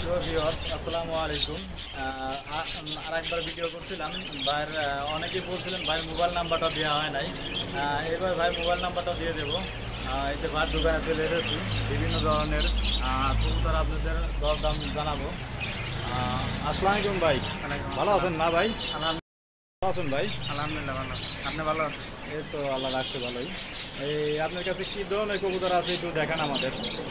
আসসালামু আলাইকুম। আরেকবার ভিডিও করছিলাম, ভাইয়ের অনেকেই বলছিলেন ভাই মোবাইল নাম্বারটা দেওয়া হয় নাই। এবার ভাই মোবাইল নাম্বারটা দিয়ে দেবো। এই যে ভাইয়ের দোকানে চলে এসেছি, বিভিন্ন ধরনের কবুতর আপনাদের দরদাম জানাবো। আসসালামু আলাইকুম ভাই, ভালো আছেন না ভাই? ভালো আছেন ভাই? আলহামদুলিল্লাহ ভালো। আপনি ভালো? এই তো আল্লাহ রাখছে ভালোই। এই আপনার কাছে কী ধরনের কবুতর আছে একটু দেখান আমাদের।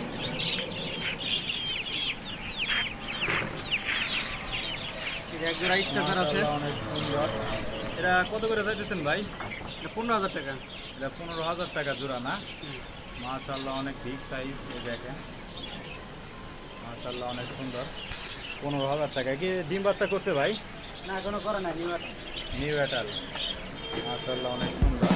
এক জোড়া স্টেজার আছে, অনেক সুন্দর। এটা কত করে চাইতেছেন ভাই? 15,000 টাকা। এটা 15,000 টাকা জোড়া না? মাশাআল্লাহ অনেক বিগ সাইজ। এই দেখেন, মাশাআল্লাহ অনেক সুন্দর। 15,000 টাকা। কি ডিম বাচ্চা করতে ভাই? না কোনো করে না, নিউ এটাল। মাশাআল্লাহ অনেক সুন্দর।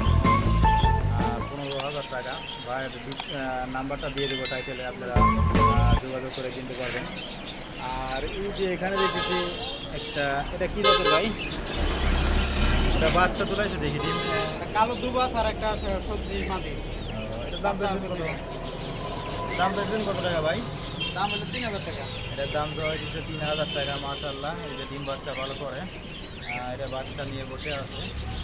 15,000 টাকা। ভাইয়ের নাম্বারটা দিয়ে দেবো টাইটেলে, আপনারা যোগাযোগ করে কিনতে পারবেন। আর এই যে এখানে দেখেছি একটা, এটা কী জাতের ভাই? এটা বাচ্চা তোলাইছে দেখি ডিম। কালো দুবাস আর একটা সবজি মাটি। এটার দাম চাইছেন কত? দাম চাইছেন কত টাকা ভাই? দাম হলো 3,000 টাকা। এটার দাম দেওয়া হয়েছে 3,000 টাকা। মাশাআল্লাহ, এই যে ডিম বাচ্চা ভালো করে। এটা বাচ্চা নিয়ে বসে আছে।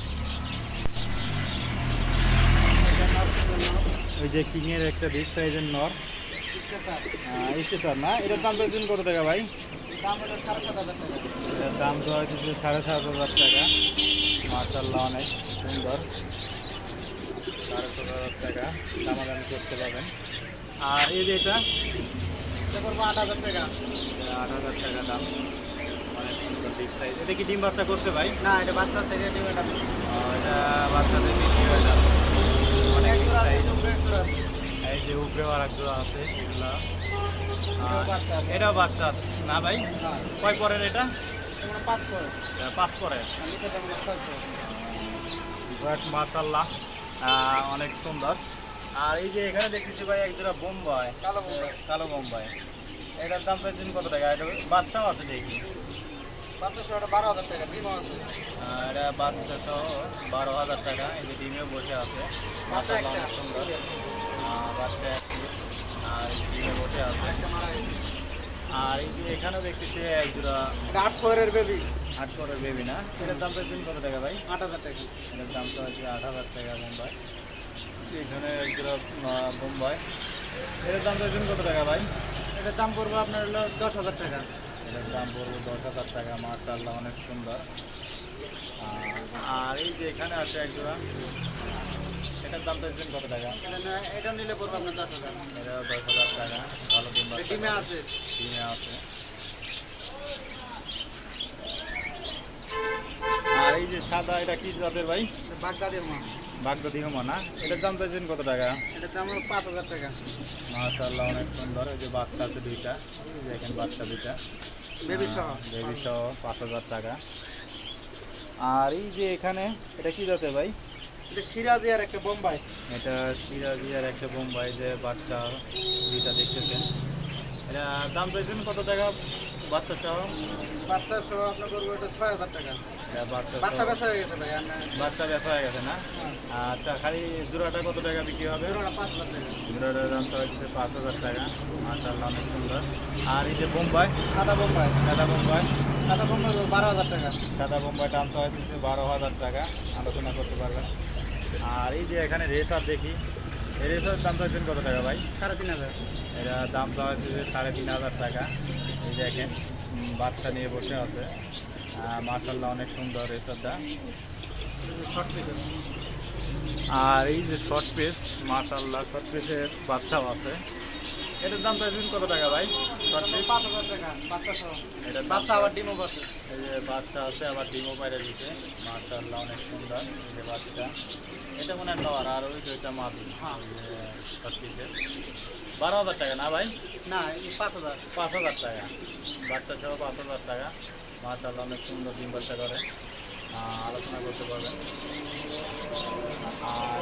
ওই যে কিংয়ের একটা বিগ সাইজের নর স্টেশন না, এটার দাম চাইছেন কত টাকা ভাই? দাম হলো 7,500 টাকা। এটার দাম দেওয়া হয়েছে 7,500 টাকা। মাশাআল্লাহ অনেক সুন্দর। 7,500 টাকা দামাদামি করতে পারবেন। আর এই যে এটা করবো 8,000 টাকা। 8,000 টাকা দাম। অনেক সুন্দর বিগ সাইজ। এটা কি ডিম বাচ্চা করছে ভাই? না, এটা বাচ্চা থেকে ডিম। এটা এটা বাচ্চাদের বেশি হয়ে যাবে। অনেক big size। এক জোড়া আছে। এই যে উপরেও আর এক জোড়া আছে, সেগুলো এটাও বাচ্চা আছে। এটাও বাচ্চা না ভাই? হ্যাঁ, কয় পরের এটা? এগুলো 5 করে। 5 পরে। নিচে দাম হলো 6 করে। মাশাআল্লাহ অনেক সুন্দর। আর এই যে এখানে দেখতেছি ভাই এক জোড়া বোম্বাই, কালো বোম্বাই। কালো বোম্বাই। এটার দাম চাইছেন কত টাকা? এটা বাচ্চাও আছে দেখি। বাচ্চা সহ এটা 12,000 টাকা। ডিম আছে। এটা বাচ্চা সহ 12,000 টাকা। এই যে ডিমেও বসে আছে। বাচ্চা মাশাআল্লাহ একটা। অনেক সুন্দর। বাচ্চা আর এই ডিমে বসে আছে। একটা মারা গেছে। আর এই যে এখানেও দেখতেছি এক জোড়া এটা 8 পরের বেবি। 8 পরের বেবি না? এটার দাম চাইছেন কত টাকা ভাই? 8,000 টাকা। এটার দাম তো হচ্ছে 8,000 টাকা বোম্বাই। এখানে এক জোড়া বোম্বাই। এটার দাম চাইছেন কত টাকা ভাই? এটার দাম পড়বে আপনার হলো 10,000 টাকা। এটার দাম পড়বে 10,000 টাকা। মাশাআল্লাহ অনেক সুন্দর। আর এই যে এখানে আছে এক জোড়া, এটার দাম চাইছেন কত টাকা? এটা নিলে পড়বে আপনার 10,000। এটা 10,000 টাকা। ভালো ডিম বাচ্চা ডিমে করে। আছে। ডিমে আছে। আর এই যে সাদা, এটা কি জাতের ভাই? বাগদাদের মা। বাগদাদি হোমা না? এটার দাম চাইছেন কত টাকা? এটার দাম হলো 5,000 টাকা। মাশাআল্লাহ অনেক সুন্দর। এই যে বাচ্চা আছে দুইটা, এই যে দেখেন বাচ্চা দুইটা বেবি সহ। বেবি সহ 5,000 টাকা। আর এই যে এখানে এটা কি জাতের ভাই? এটা সিরাজি আর একটা বোম্বাই। এটা সিরাজি আর একটা বোম্বাই, যে বাচ্চা দুইটা দেখতেছেন। এটা দাম চাইছেন কত টাকা বাচ্চা সহ? বাচ্চা সহ আপনার করবো এটা 6,000 টাকা। এটা বাচ্চা বাচ্চা সহ। বেচা হয়ে গেছে ভাই। আর না, বাচ্চা ব্যথা হয়ে গেছে না? আচ্ছা, খালি জোড়াটা কত টাকা বিক্রি হবে? ওরা 5,000 টাকা। জোড়াটার দাম তো হচ্ছে 5,000 টাকা। মাশাআল্লাহ অনেক সুন্দর। আর এই যে বোম্বাই, সাদা বোম্বাই। সাদা বোম্বাই, সাদা বোম্বাই 12,000 টাকা। সাদা বোম্বাই দাম তো হচ্ছে 12,000 টাকা। আলোচনা করতে পারবেন। আর এই যে এখানে রেসার দেখি, এই রেসার দাম চাইছেন কত টাকা ভাই? 3,500। এটা দাম দেওয়া হচ্ছে 3,500 টাকা। এই দেখেন বাচ্চা নিয়ে বসে আছে। মাশাআল্লাহ অনেক সুন্দর রেসারটা। Short piece. আর এই যে শর্ট পিস, মাশাআল্লাহ শর্ট পিসের বাচ্চাও আছে। এটার দাম চাইছেন কত টাকা ভাই? শর্ট পিস 5,000 টাকা বাচ্চা সহ। এটার বাচ্চা আবার ডিমও বসে। এই যে বাচ্চা আছে, আবার ডিমও বাইরে দিচ্ছে। মাশাআল্লাহ অনেক সুন্দর। এই যে বাচ্চা, এটা মনে হয় নর, আর ওই যে ওইটা মাদি। হ্যাঁ। শর্ট পিসের 12,000 টাকা না ভাই? না, এই 5,000। 5,000 টাকা। বাচ্চা সহ 5,000 টাকা। মাশাআল্লাহ অনেক সুন্দর ডিম বাচ্চা করে। আলোচনা করতে পারবেন। আর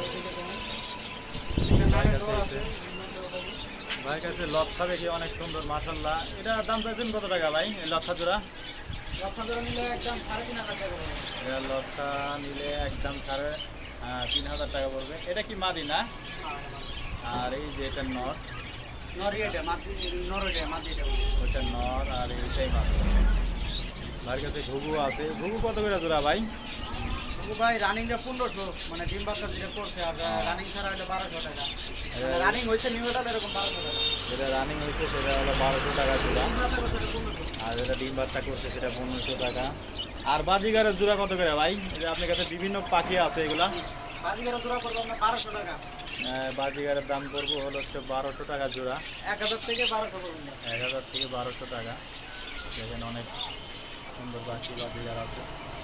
ভাইয়ের কাছে লক্ষা দেখি অনেক সুন্দর। মাশাআল্লাহ এটার দাম চাইছেন কত টাকা ভাই? এই লক্ষা জোড়া? লক্ষা জোড়া নিলে একদম 3,500 টাকা পড়বে। এটা লক্ষা নিলে একদম 3,500 টাকা পড়বে। এটা কি মাদি না? আর এই যে এটা নর, নরিয়াটা মাটি নরইটা মাটিটা ওইটা নর আর এইটাই মাত্র। ভাইয়ের কাছে ঘুঘু আছে। ঘুঘু কত করে জোড়া ভাই? তবু ভাই রানিংটা 1500, মানে ডিম বাচ্চা যেটা করছে, আর রানিং ছাড়া এটা 1200 টাকা। রানিং হয়েছে নিউ এডাল এরকম 1200 টাকা। যেটা রানিং হয়েছে সেটা হলো 1200 টাকা জোড়া, ডিম বাচ্চা করছে এটা 1500। আর যেটা ডিম বাচ্চা করছে সেটা 1500 টাকা। আর বাজিগারের জোড়া কত করে ভাই? এই যে আপনার কাছে বিভিন্ন পাখি আছে এগুলা। বাজিগার জোড়া পড়বে আপনার 1200 টাকা। বাজিগারের দাম পড়বো হলো হচ্ছে 1200 টাকা জোড়া। 1000 থেকে 1200 পর্যন্ত। 1000 থেকে 1200 টাকা। দেখেন অনেক সুন্দর পাখি বাজিগার আছে।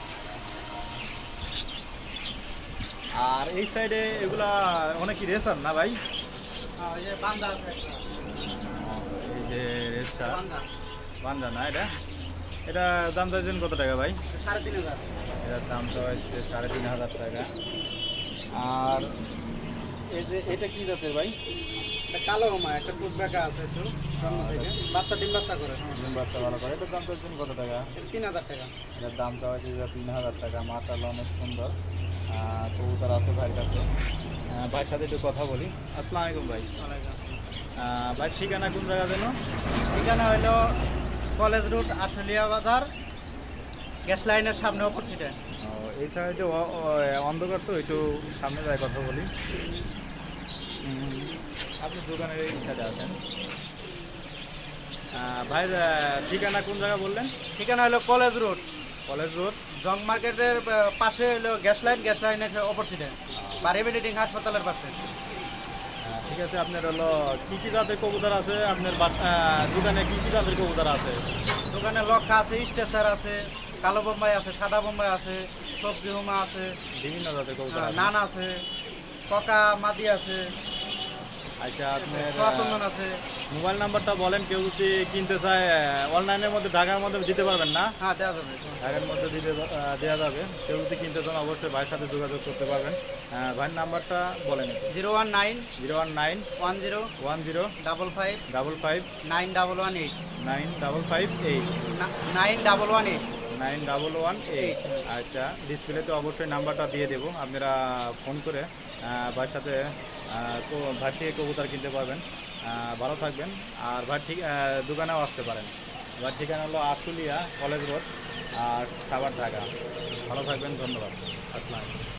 আর এই সাইডে এগুলা অনেক কি রেসার না ভাই? হ্যাঁ, ওই যে বান্দা আছে একটা। এই যে রেসার বান্দা বান্ধা না এটা? এটা দাম চাইছেন কত টাকা ভাই? 3500। এটার দাম তো হচ্ছে 3500 টাকা। আর এই যে এটা কি জাতের ভাই? একটা কালো মা, একটা টুকবেকা আছে একটু জন্ম থেকে। বাচ্চা ডিম বাচ্চা করে। ডিম বাচ্চা ভালো করে। এটার দাম চাইছেন কত টাকা? এটা 3000 টাকা। এটার দাম চাওয়া হচ্ছে 3000 টাকা। মাশাআল্লাহ অনেক সুন্দর কবুতর আছে ভাইয়ের কাছে। ভাইয়ের সাথে একটু কথা বলি। আসসালামু আলাইকুম ভাই। ভাই ঠিকানা কোন জায়গা যেন? ঠিকানা হলো কলেজ রোড, আশুলিয়া বাজার, গ্যাস লাইনের সামনে অপোজিটে। এই সাইডে অন্ধকার তো, একটু সামনে যায় কথা বলি। আপনি দোকানের এই সাইডে আছেন। ভাইয়ের ঠিকানা কোন জায়গা বললেন? ঠিকানা হলো কলেজ রোড, কলেজ রোড। জং মার্কেটের পাশে হলো গ্যাস লাইনের অপোজিটে, বাড়ি বিল্ডিং হাসপাতালের পাশে। ঠিক আছে। আপনার হলো কী কী জাতের কবুতর আছে আপনার দোকানে? কী কী জাতের কবুতর আছে? দোকানে লক্ষা আছে, স্টেসার আছে, কালো বোম্বাই আছে, সাদা বোম্বাই আছে, সবজি হুমা আছে, বিভিন্ন জাতের কবুতর আছে। নান আছে, ককা মাদি আছে, আচ্ছা, আপনার সোয়াচন্দন আছে। মোবাইল নাম্বারটা বলেন। কেউ যদি কিনতে চায় অনলাইনের মধ্যে, ঢাকার মধ্যে দিতে পারবেন না? হ্যাঁ, দেওয়া যাবে। ঢাকার মধ্যে দেওয়া যাবে। কেউ যদি কিনতে চান অবশ্যই ভাইয়ের সাথে যোগাযোগ করতে পারবেন। ভাইয়ের নাম্বারটা বলেন। 019 019 10 10 55 55 9118 9158 9118। 9118। আচ্ছা, ডিসপ্লেতে অবশ্যই নাম্বারটা দিয়ে দেবো। আপনারা ফোন করে ভাইয়ের সাথে ভাই থেকে কবুতর কিনতে পারবেন। ভালো থাকবেন। আর ভাই দোকানেও আসতে পারেন। ভাইয়ের ঠিকানা হলো আশুলিয়া কলেজ রোড আর সাভার ঢাকা। ভালো থাকবেন। ধন্যবাদ। আসসালাম।